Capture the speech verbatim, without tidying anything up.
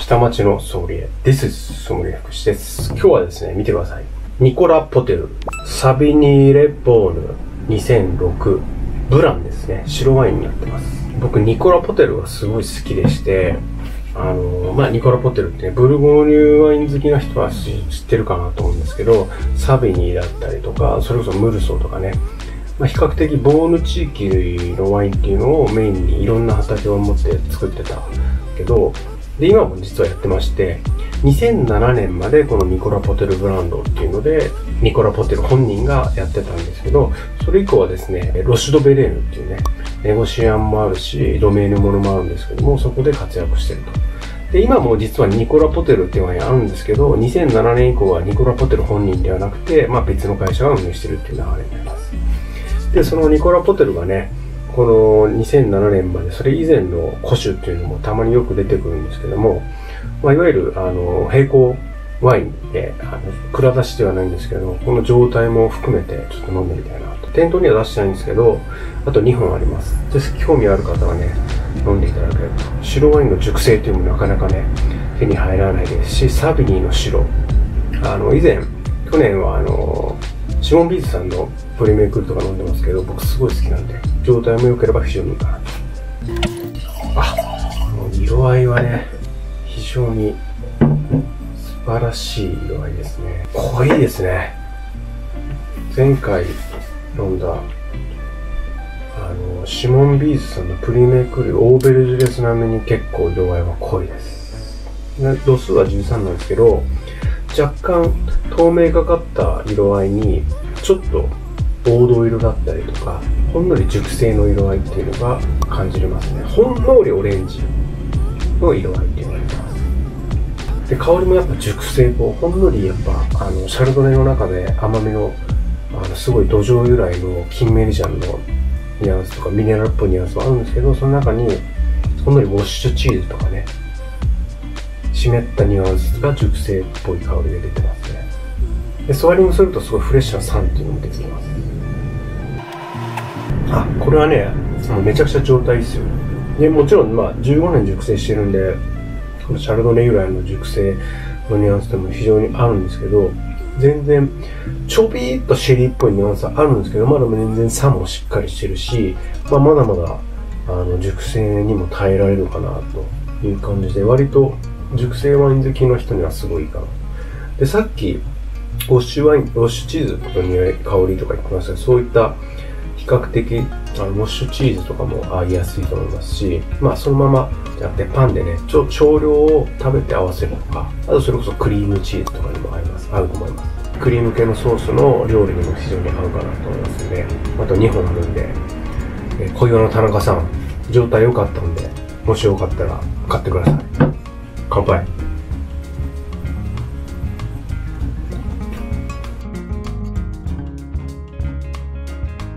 下町のソムリエ。This is ソムリエ福士です。今日はですね、見てください。ニコラ・ポテル、サビニーレ・ボーヌにせんろく、ブランですね。白ワインになってます。僕、ニコラ・ポテルがすごい好きでして、あのー、まあ、ニコラ・ポテルってね、ブルゴーニュワイン好きな人は知ってるかなと思うんですけど、サビニーだったりとか、それこそムルソーとかね、まあ、比較的ボーヌ地域のワインっていうのをメインにいろんな畑を持って作ってたけど、で、今も実はやってまして、にせんななねんまでこのニコラ・ポテルブランドっていうので、ニコラ・ポテル本人がやってたんですけど、それ以降はですね、ロシュド・ベレーヌっていうね、ネゴシアンもあるし、ドメーヌものもあるんですけども、そこで活躍してると。で、今も実はニコラ・ポテルっていうワインあるんですけど、にせんななねん以降はニコラ・ポテル本人ではなくて、まあ別の会社が運営してるっていう流れになります。で、そのニコラ・ポテルがね、このにせんななねんまで、それ以前の古酒っていうのもたまによく出てくるんですけども、まあ、いわゆる、あの、並行ワインで、あの、蔵出しではないんですけど、この状態も含めてちょっと飲んでみたいなと。店頭には出してないんですけど、あとにほんあります。で、興味ある方はね、飲んでいただければと。白ワインの熟成っていうのもなかなかね、手に入らないですし、サビニーの白。あの、以前、去年はあの、シモン・ビーズさんのプリメイクルとか飲んでますけど、僕すごい好きなんで、状態も良ければ非常にいいかなと。あ、この色合いはね、非常に素晴らしい色合いですね。濃いですね。前回飲んだ、あの、シモン・ビーズさんのプリメイクル、オーベルジュレス並みに結構色合いは濃いです。度数はじゅうさんなんですけど、若干透明がかった色合いにちょっと黄土色だったりとかほんのり熟成の色合いっていうのが感じれますね。ほんのりオレンジの色合いっていうのがあります。で、香りもやっぱ熟成こうほんのりやっぱあのシャルドネの中で甘みのあのすごい土壌由来のキンメリジャンのニュアンスとかミネラルっぽいニュアンスもあるんですけど、その中にほんのりウォッシュチーズとかね、湿ったニュアンスが熟成っぽい香りが出てますね。で、スワリングするとすごいフレッシュな酸っていうのも出てきます。あ、これはね、めちゃくちゃ状態いいですよ。で、もちろんまあじゅうごねん熟成してるんで、このシャルドネ由来の熟成のニュアンスでも非常にあるんですけど、全然ちょびーっとシェリーっぽいニュアンスはあるんですけど、まだ全然酸もしっかりしてるし、まあ、まだまだあの熟成にも耐えられるかなという感じで、割と熟成ワイン好きの人にはすごいいいかな。で、さっき、ウォッシュワイン、ウォッシュチーズの匂い、香りとか言ってましたけど、そういった比較的、あのウォッシュチーズとかも合いやすいと思いますし、まあそのままやってパンでね、ちょ少量を食べて合わせるとか、あとそれこそクリームチーズとかにも合います。合うと思います。クリーム系のソースの料理にも非常に合うかなと思いますので、あとにほんあるんで、え小岩の田中さん、状態良かったんで、もしよかったら買ってください。乾杯。